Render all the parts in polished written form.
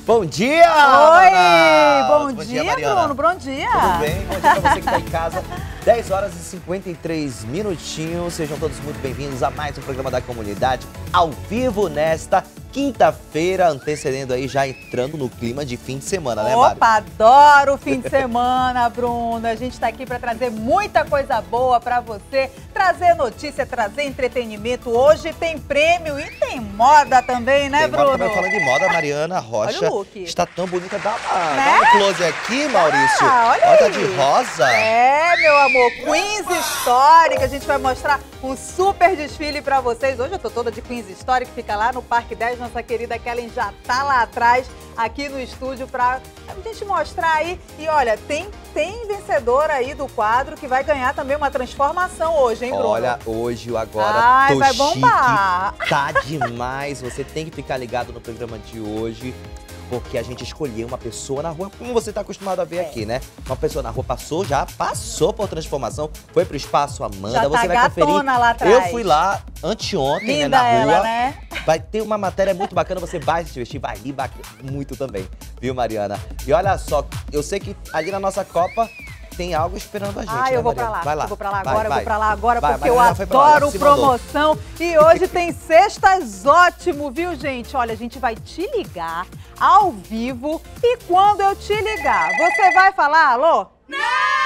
Bom dia! Oi! Bom dia, Mariana. Bruno. Bom dia. Tudo bem? Bom dia pra você que tá em casa. 10 horas e 53 minutinhos. Sejam todos muito bem-vindos a mais um programa da comunidade, ao vivo nesta quinta-feira, antecedendo aí, já entrando no clima de fim de semana, né, Mari? Opa, adoro o fim de semana, Bruno. A gente tá aqui para trazer muita coisa boa para você, trazer notícia, trazer entretenimento. Hoje tem prêmio e tem moda também, né, Bruno? Agora, falando de moda, a Mariana Rocha Olha o look. está tão bonita. Dá Né? um close aqui, Maurício. Olha Olha, tá aí. de rosa. É, meu amor, Queens Histórica. A gente vai mostrar um super desfile pra vocês. Hoje eu tô toda de Queens Histórica, fica lá no Parque 10. Nossa querida Kellen já tá lá atrás, aqui no estúdio, pra gente mostrar aí. E olha, tem vencedora aí do quadro que vai ganhar também uma transformação hoje, hein, Bruno? Olha, hoje o Agora Ai, Tô vai Chique bombar. tá demais. Você tem que ficar ligado no programa de hoje, porque a gente escolheu uma pessoa na rua, como você tá acostumado a ver aqui, né? Uma pessoa na rua já passou por transformação, foi pro Espaço Amanda, Já tá você vai conferir. gatona lá atrás. Eu fui lá anteontem, né, Linda na rua. ela, né? Vai ter uma matéria muito bacana, você vai se vestir, vai rir muito também, viu, Mariana? E olha só, eu sei que ali na nossa Copa tem algo esperando a gente, Ah, né, eu vou Mariana? pra lá. Vai lá. Eu vou pra lá vai, agora, vai. eu vou pra lá agora, Vai, porque eu Mariana já foi pra lá, já adoro se mandou. promoção. E hoje tem cestas ótimo, viu, gente? Olha, a gente vai te ligar ao vivo e quando eu te ligar, você vai falar alô? Não!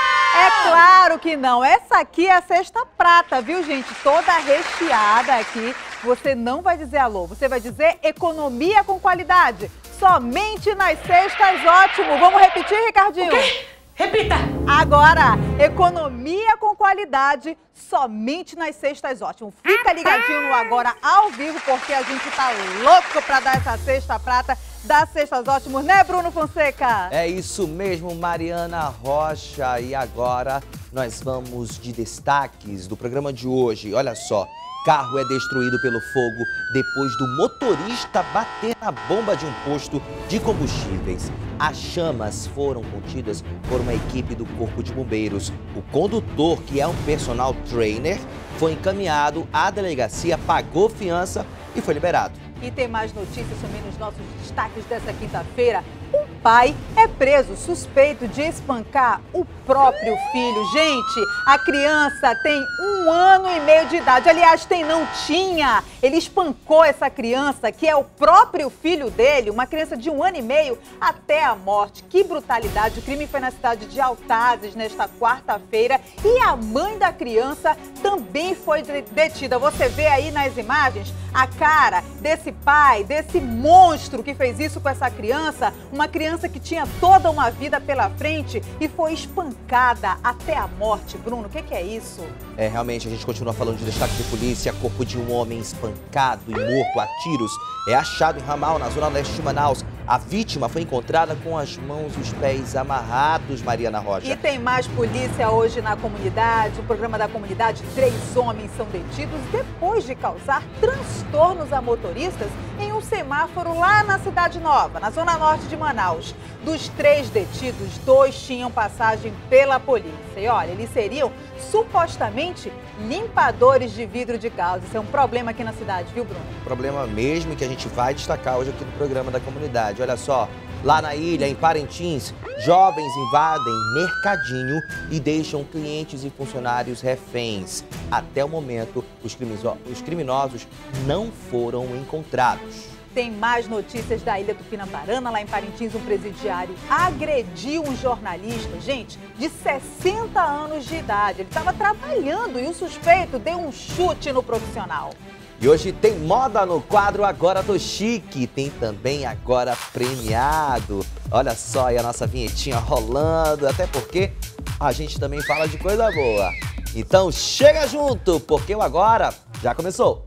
É claro que não. Essa aqui é a cesta prata, viu, gente? Toda recheada aqui. Você não vai dizer alô, você vai dizer economia com qualidade. Somente nas cestas ótimo. Vamos repetir, Ricardinho? O quê? Repita! Agora, economia com qualidade, somente nas cestas ótimo. Fica ligadinho no Agora ao vivo, porque a gente tá louco pra dar essa cesta prata das cestas ótimos, né, Bruno Fonseca? É isso mesmo, Mariana Rocha. E agora nós vamos de destaques do programa de hoje. Olha só, carro é destruído pelo fogo depois do motorista bater na bomba de um posto de combustíveis. As chamas foram contidas por uma equipe do Corpo de Bombeiros. O condutor, que é um personal trainer, foi encaminhado à delegacia, pagou fiança e foi liberado. E tem mais notícias também nos nossos destaques dessa quinta-feira. Um pai é preso suspeito de espancar o próprio filho. Gente, a criança tem 1 ano e meio de idade. Aliás, não tinha. Ele espancou essa criança, que é o próprio filho dele, uma criança de 1 ano e meio, até a morte. Que brutalidade. O crime foi na cidade de Altazes nesta quarta-feira e a mãe da criança também foi detida. Você vê aí nas imagens a cara desse pai, desse monstro que fez isso com essa criança, uma criança que tinha toda uma vida pela frente e foi espancada até a morte. Bruno, o que é isso? É, realmente, a gente continua falando de destaque de polícia. Corpo de um homem espancado e morto a tiros é achado em Ramal, na zona leste de Manaus. A vítima foi encontrada com as mãos e os pés amarrados, Mariana Rocha. E tem mais polícia hoje na comunidade. O programa da comunidade, 3 homens são detidos depois de causar transtornos a motoristas em um semáforo lá na Cidade Nova, na zona norte de Manaus. Dos 3 detidos, 2 tinham passagem pela polícia. E olha, eles seriam supostamente limpadores de vidro de carros. Isso é um problema aqui na cidade, viu, Bruno? Problema mesmo que a gente vai destacar hoje aqui no programa da comunidade. Olha só, lá na ilha, em Parintins, jovens invadem mercadinho e deixam clientes e funcionários reféns. Até o momento, os criminosos não foram encontrados. Tem mais notícias da Ilha Tupinambarana. Lá em Parintins, um presidiário agrediu um jornalista, gente, de 60 anos de idade. Ele estava trabalhando e o suspeito deu um chute no profissional. E hoje tem moda no quadro Agora Tô Chique. Tem também Agora Premiado. Olha só aí a nossa vinhetinha rolando, até porque a gente também fala de coisa boa. Então chega junto, porque o Agora já começou.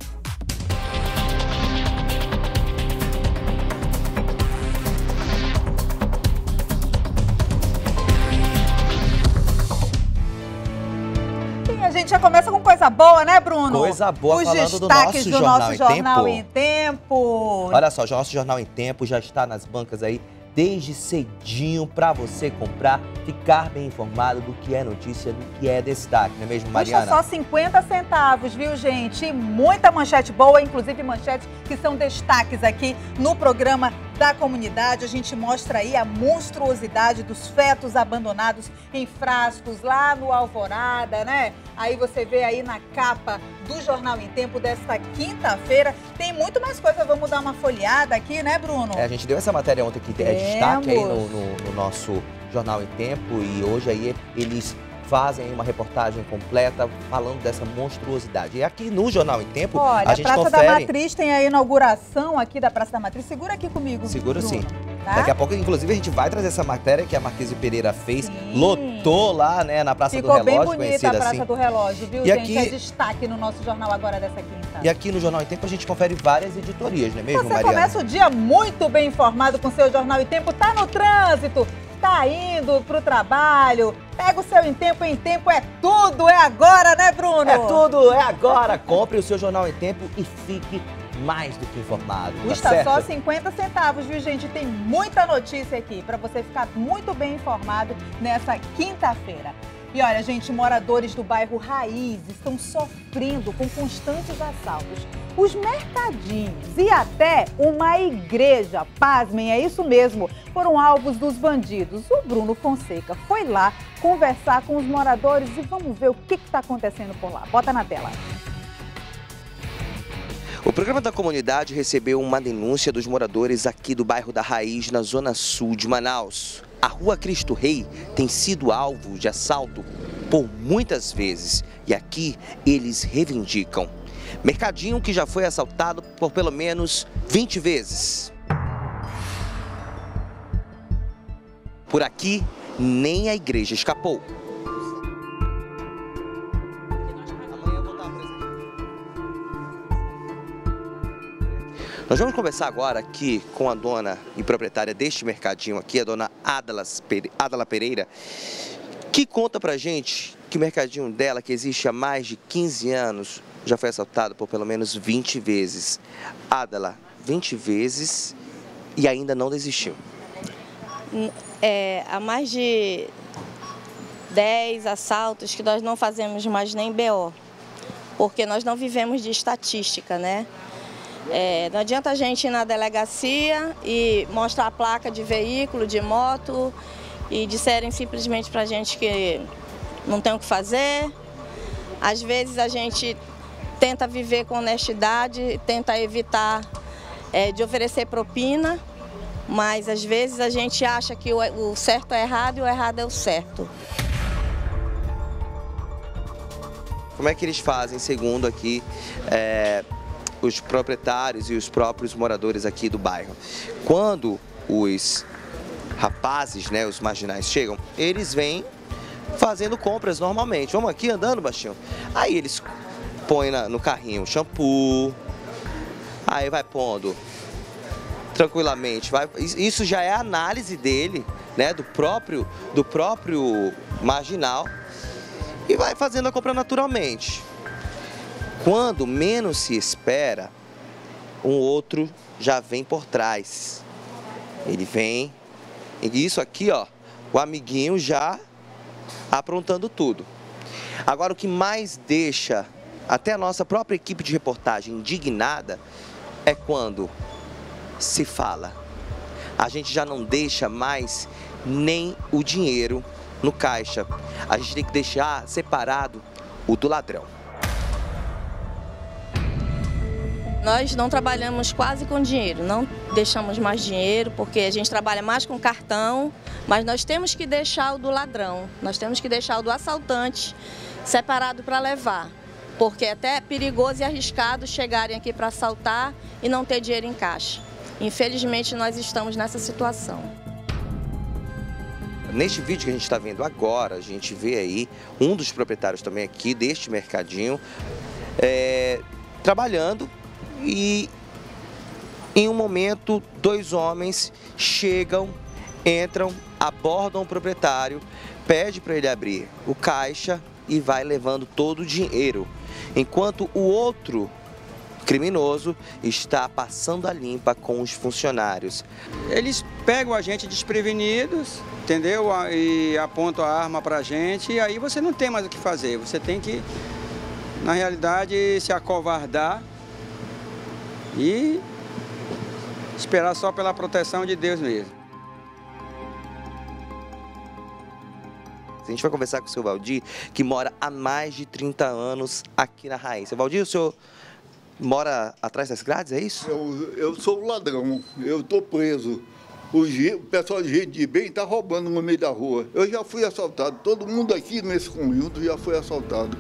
A gente já começa com coisa boa, né, Bruno? Coisa boa, os falando do destaques nosso do nosso Jornal em em Tempo. Olha só, o nosso Jornal em Tempo já está nas bancas aí desde cedinho para você comprar, ficar bem informado do que é notícia, do que é destaque, não é mesmo, Mariana? Custa só 50 centavos, viu, gente? E muita manchete boa, inclusive manchetes que são destaques aqui no programa da comunidade, a gente mostra aí a monstruosidade dos fetos abandonados em frascos lá no Alvorada, né? Aí você vê aí na capa do Jornal em Tempo desta quinta-feira. Tem muito mais coisa, vamos dar uma folheada aqui, né, Bruno? A gente deu essa matéria ontem que é destaque aí no nosso Jornal em Tempo, e hoje aí eles fazem uma reportagem completa falando dessa monstruosidade. E aqui no Jornal em Tempo, olha, a gente Praça confere... da Matriz tem a inauguração aqui da Praça da Matriz. Segura aqui comigo, Segura, Bruno, sim. Tá? Daqui a pouco, inclusive, a gente vai trazer essa matéria que a Marquise Pereira fez. Sim. Lotou lá, né, na Praça do Relógio. Ficou bem bonita a Praça assim. do Relógio, viu, e gente? aqui... É destaque no nosso jornal agora dessa quinta. E aqui no Jornal em Tempo a gente confere várias editorias, não é mesmo, Mariana? Você começa o dia muito bem informado com o seu Jornal em Tempo. Tá no trânsito, tá indo pro trabalho, pega o seu em tempo é tudo, é agora, né, Bruno? É tudo, é agora. Compre o seu Jornal em Tempo e fique mais do que informado. Custa certo? só 50 centavos, viu, gente? Tem muita notícia aqui para você ficar muito bem informado nessa quinta-feira. E olha, gente, moradores do bairro Raiz estão sofrendo com constantes assaltos. Os mercadinhos e até uma igreja, pasmem, é isso mesmo, foram alvos dos bandidos. O Bruno Fonseca foi lá conversar com os moradores e vamos ver o que está acontecendo por lá. Bota na tela. O programa da comunidade recebeu uma denúncia dos moradores aqui do bairro da Raiz, na zona sul de Manaus. A Rua Cristo Rei tem sido alvo de assalto por muitas vezes e aqui eles reivindicam. Mercadinho que já foi assaltado por pelo menos 20 vezes. Por aqui, nem a igreja escapou. Nós vamos conversar agora aqui com a dona e proprietária deste mercadinho aqui, a dona Ádala Pereira, que conta pra gente que o mercadinho dela, que existe há mais de 15 anos, já foi assaltado por pelo menos 20 vezes. Ádala, 20 vezes e ainda não desistiu. Há mais de 10 assaltos que nós não fazemos mais nem BO, porque nós não vivemos de estatística, né? Não adianta a gente ir na delegacia e mostrar a placa de veículo, de moto e disserem simplesmente pra gente que não tem o que fazer. Às vezes a gente tenta viver com honestidade, tenta evitar de oferecer propina, mas às vezes a gente acha que o certo é errado e o errado é o certo. Como é que eles fazem, segundo aqui, os proprietários e os próprios moradores aqui do bairro? Quando os rapazes, né, os marginais chegam, eles vêm fazendo compras normalmente. Vamos aqui andando, baixinho. Aí eles põem no carrinho shampoo, aí vai pondo tranquilamente. Isso já é a análise dele, né, do próprio marginal, e vai fazendo a compra naturalmente. Quando menos se espera, um outro já vem por trás. Ele vem, e isso aqui, ó, o amiguinho já aprontando tudo. Agora, o que mais deixa até a nossa própria equipe de reportagem indignada é quando se fala. A gente já não deixa mais nem o dinheiro no caixa. A gente tem que deixar separado o do ladrão. Nós não trabalhamos quase com dinheiro, não deixamos mais dinheiro, porque a gente trabalha mais com cartão, mas nós temos que deixar o do ladrão, nós temos que deixar o do assaltante separado para levar, porque é até perigoso e arriscado chegarem aqui para assaltar e não ter dinheiro em caixa. Infelizmente, nós estamos nessa situação. Neste vídeo que a gente está vendo agora, a gente vê aí um dos proprietários também aqui deste mercadinho trabalhando. E em um momento, dois homens chegam, entram, abordam o proprietário, pede para ele abrir o caixa e vai levando todo o dinheiro, enquanto o outro criminoso está passando a limpa com os funcionários. Eles pegam a gente desprevenidos, entendeu? E apontam a arma para a gente, e aí você não tem mais o que fazer, você tem que, na realidade, se acovardar e esperar só pela proteção de Deus mesmo. A gente vai conversar com o seu Valdir, que mora há mais de 30 anos aqui na Raiz. Seu Valdir, o senhor mora atrás das grades, é isso? Eu sou o ladrão, eu estou preso. O pessoal de gente de bem está roubando no meio da rua. Eu já fui assaltado, todo mundo aqui nesse conjunto já foi assaltado.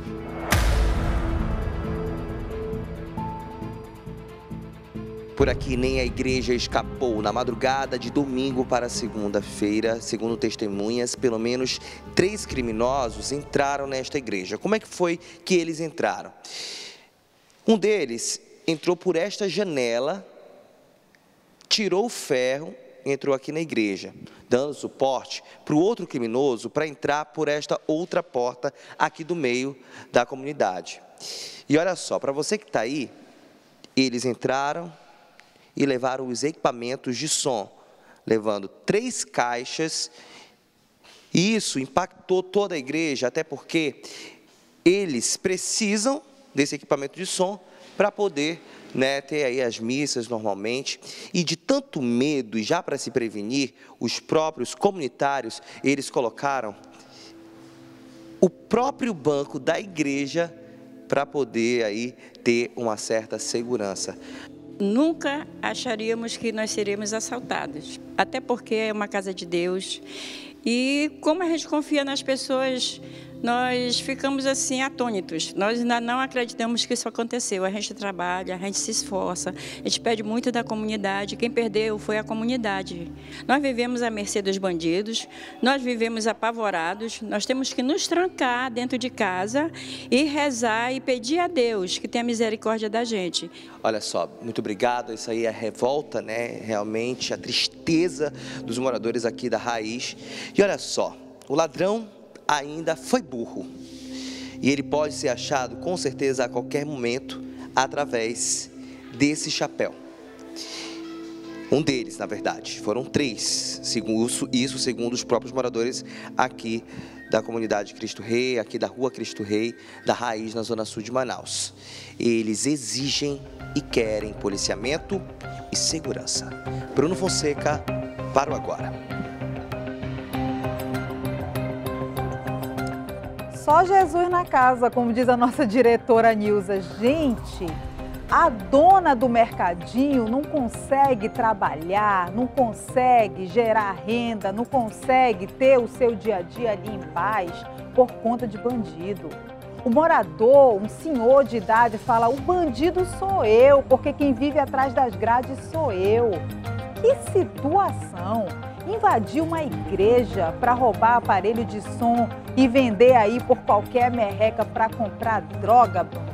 Por aqui, nem a igreja escapou. Na madrugada de domingo para segunda-feira, segundo testemunhas, pelo menos 3 criminosos entraram nesta igreja. Como é que foi que eles entraram? Um deles entrou por esta janela, tirou o ferro, entrou aqui na igreja, dando suporte para o outro criminoso para entrar por esta outra porta aqui do meio da comunidade. E olha só, para você que está aí, eles entraram e levaram os equipamentos de som, levando 3 caixas, e isso impactou toda a igreja, até porque eles precisam desse equipamento de som para poder, né, ter aí as missas normalmente, e de tanto medo, e já para se prevenir, os próprios comunitários, eles colocaram o próprio banco da igreja para poder aí ter uma certa segurança. Nunca acharíamos que nós seríamos assaltados, até porque é uma casa de Deus. E como a gente confia nas pessoas, nós ficamos assim atônitos. Nós ainda não acreditamos que isso aconteceu. A gente trabalha, a gente se esforça, a gente pede muito da comunidade. Quem perdeu foi a comunidade. Nós vivemos à mercê dos bandidos, nós vivemos apavorados, nós temos que nos trancar dentro de casa e rezar e pedir a Deus que tenha misericórdia da gente. Olha só, muito obrigado. Isso aí é a revolta, né? Realmente a tristeza dos moradores aqui da Raiz. E olha só, o ladrão ainda foi burro. E ele pode ser achado, com certeza, a qualquer momento, através desse chapéu. Um deles, na verdade. Foram 3, isso segundo os próprios moradores aqui da comunidade Cristo Rei, aqui da rua Cristo Rei, da Raiz, na zona sul de Manaus. Eles exigem e querem policiamento e segurança. Bruno Fonseca, para o Agora. Só Jesus na casa, como diz a nossa diretora Nilza. Gente, a dona do mercadinho não consegue trabalhar, não consegue gerar renda, não consegue ter o seu dia a dia ali em paz por conta de bandido. O morador, um senhor de idade, fala: o bandido sou eu, porque quem vive atrás das grades sou eu. Que situação! Invadir uma igreja para roubar aparelho de som e vender aí por qualquer merreca para comprar droga, Bruno.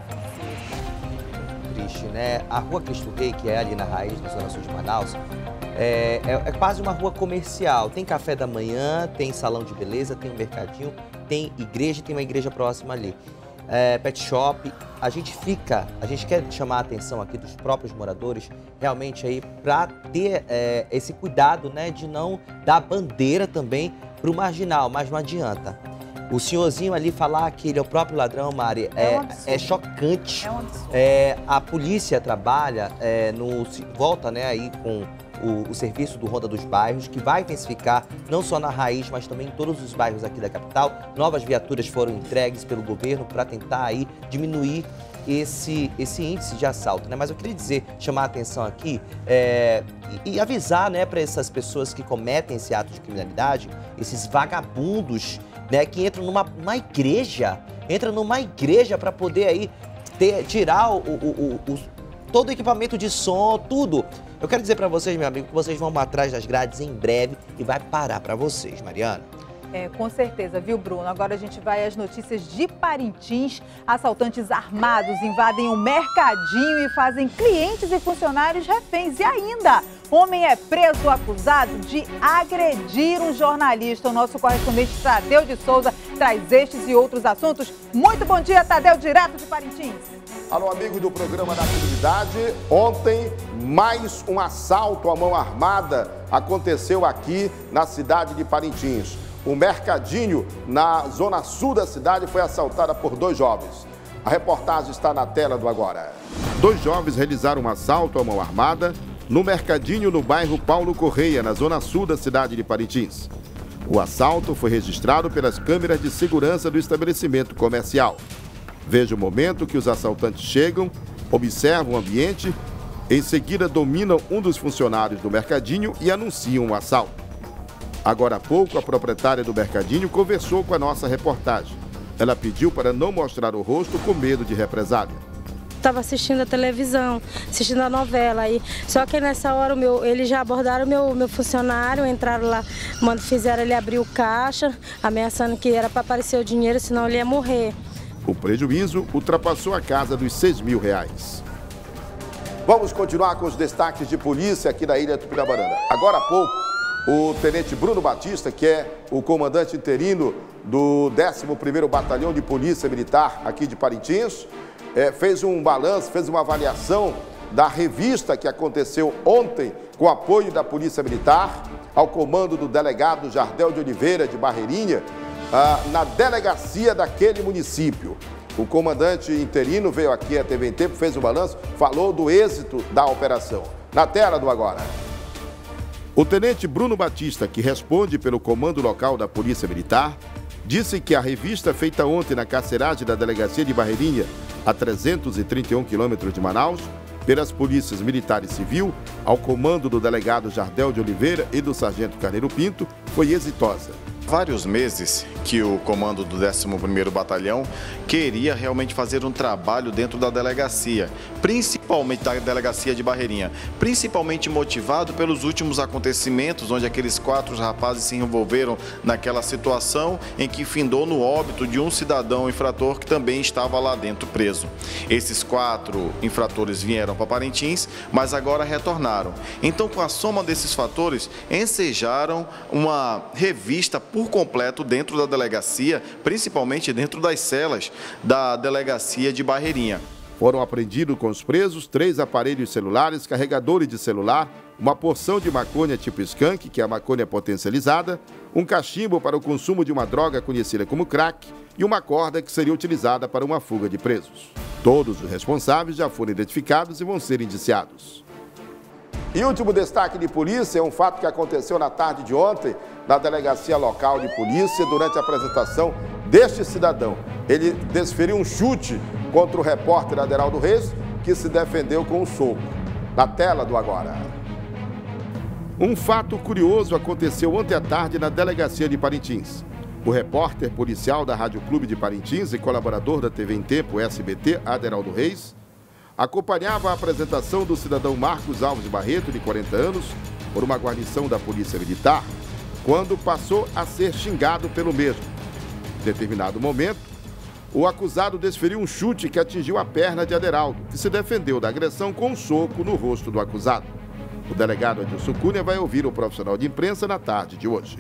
Triste, né? A rua Cristo Rei, que é ali na Raiz, na zona sul de Manaus, é quase uma rua comercial. Tem café da manhã, tem salão de beleza, tem um mercadinho, tem igreja, tem uma igreja próxima ali. Pet shop. A gente quer chamar a atenção aqui dos próprios moradores, realmente aí, para ter esse cuidado, né, de não dar bandeira também para o marginal, mas não adianta. O senhorzinho ali falar que ele é o próprio ladrão, Mari, é chocante. É um absurdo. A polícia trabalha, volta, né, aí com o serviço do Ronda dos Bairros, que vai intensificar não só na Raiz, mas também em todos os bairros aqui da capital. Novas viaturas foram entregues pelo governo para tentar aí diminuir esse índice de assalto, né? Mas eu queria chamar a atenção aqui e avisar, né, para essas pessoas que cometem esse ato de criminalidade, esses vagabundos, né, que entram numa igreja, para poder aí tirar todo o equipamento de som, tudo. Eu quero dizer para vocês, meu amigo, que vocês vão atrás das grades em breve e vai parar para vocês, Mariana. Com certeza, viu, Bruno? Agora a gente vai às notícias de Parintins. Assaltantes armados invadem um mercadinho e fazem clientes e funcionários reféns. E ainda, homem é preso acusado de agredir um jornalista. O nosso correspondente Tadeu de Souza traz estes e outros assuntos. Muito bom dia, Tadeu, direto de Parintins. Alô, amigos do programa da comunidade. Ontem, mais um assalto à mão armada aconteceu aqui na cidade de Parintins. O mercadinho, na zona sul da cidade, foi assaltado por 2 jovens. A reportagem está na tela do Agora. 2 jovens realizaram um assalto à mão armada no Mercadinho, no bairro Paulo Correia, na zona sul da cidade de Parintins. O assalto foi registrado pelas câmeras de segurança do estabelecimento comercial. Veja o momento que os assaltantes chegam, observam o ambiente, em seguida dominam um dos funcionários do Mercadinho e anunciam o assalto. Agora há pouco, a proprietária do Mercadinho conversou com a nossa reportagem. Ela pediu para não mostrar o rosto com medo de represália. Estava assistindo a televisão, assistindo a novela aí. Só que nessa hora eles já abordaram o meu funcionário, entraram lá, fizeram ele abrir o caixa, ameaçando que era para aparecer o dinheiro, senão ele ia morrer. O prejuízo ultrapassou a casa dos R$6.000. Vamos continuar com os destaques de polícia aqui da Ilha Tupinabarana. Agora há pouco, o tenente Bruno Batista, que é o comandante interino do 11º Batalhão de Polícia Militar aqui de Parintins, fez um balanço, fez uma avaliação da revista que aconteceu ontem com apoio da Polícia Militar, ao comando do delegado Jardel de Oliveira de Barreirinha, na delegacia daquele município. O comandante interino veio aqui à TV em Tempo, fez um balanço, falou do êxito da operação. Na tela do agora. O tenente Bruno Batista, que responde pelo comando local da Polícia Militar, disse que a revista feita ontem na carceragem da delegacia de Barreirinha, a 331 quilômetros de Manaus, pelas polícias militar e civil, ao comando do delegado Jardel de Oliveira e do sargento Carneiro Pinto, foi exitosa. Vários meses que o comando do 11º Batalhão queria realmente fazer um trabalho dentro da delegacia, principalmente da delegacia de Barreirinha, principalmente motivado pelos últimos acontecimentos, onde aqueles 4 rapazes se envolveram naquela situação em que findou no óbito de um cidadão infrator que também estava lá dentro preso. Esses 4 infratores vieram para Parintins, mas agora retornaram. Então, com a soma desses fatores, ensejaram uma revista por completo dentro da delegacia, principalmente dentro das celas da delegacia de Barreirinha. Foram apreendidos com os presos 3 aparelhos celulares, carregadores de celular, uma porção de maconha tipo skunk, que é a maconha potencializada, um cachimbo para o consumo de uma droga conhecida como crack e uma corda que seria utilizada para uma fuga de presos. Todos os responsáveis já foram identificados e vão ser indiciados. E último destaque de polícia é um fato que aconteceu na tarde de ontem na delegacia local de polícia durante a apresentação deste cidadão. Ele desferiu um chute contra o repórter Aderaldo Reis, que se defendeu com um soco. Na tela do agora. Um fato curioso aconteceu ontem à tarde na delegacia de Parintins. O repórter policial da Rádio Clube de Parintins e colaborador da TV em Tempo SBT, Aderaldo Reis, acompanhava a apresentação do cidadão Marcos Alves Barreto, de 40 anos, por uma guarnição da Polícia Militar, quando passou a ser xingado pelo mesmo. Em determinado momento, o acusado desferiu um chute que atingiu a perna de Aderaldo, que se defendeu da agressão com um soco no rosto do acusado. O delegado Adilson Cunha vai ouvir o profissional de imprensa na tarde de hoje.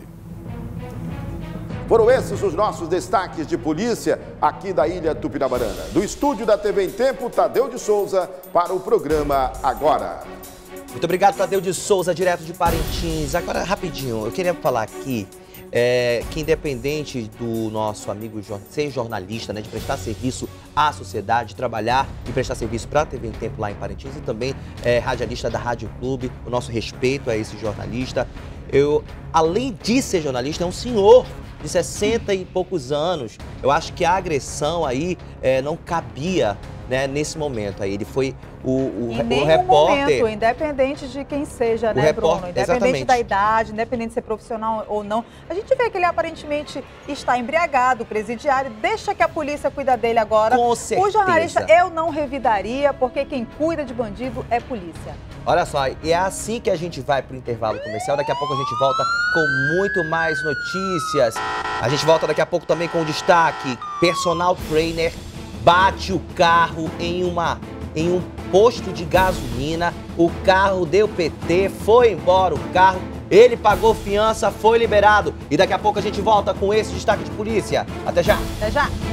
Foram esses os nossos destaques de polícia aqui da Ilha Tupinabarana. Do estúdio da TV em Tempo, Tadeu de Souza, para o programa Agora. Muito obrigado, Tadeu de Souza, direto de Parintins. Agora, rapidinho, eu queria falar aqui que independente do nosso amigo ser jornalista, né, de prestar serviço à sociedade, trabalhar e prestar serviço para a TV em Tempo lá em Parintins e também radialista da Rádio Clube, o nosso respeito a esse jornalista. Além de ser jornalista, é um senhor de 60 e poucos anos. Eu acho que a agressão aí não cabia, né, nesse momento aí. Ele foi o repórter... momento, independente de quem seja, né, Bruno? Independente exatamente. Da idade, independente de ser profissional ou não. A gente vê que ele aparentemente está embriagado, presidiário. Deixa que a polícia cuida dele agora. Com certeza. O jornalista eu não revidaria, porque quem cuida de bandido é polícia. Olha só, e é assim que a gente vai para o intervalo comercial. Daqui a pouco a gente volta com muito mais notícias. A gente volta daqui a pouco também com o destaque. Personal trainer bate o carro em um posto de gasolina. O carro deu PT, foi embora o carro. Ele pagou fiança, foi liberado. E daqui a pouco a gente volta com esse destaque de polícia. Até já! Até já!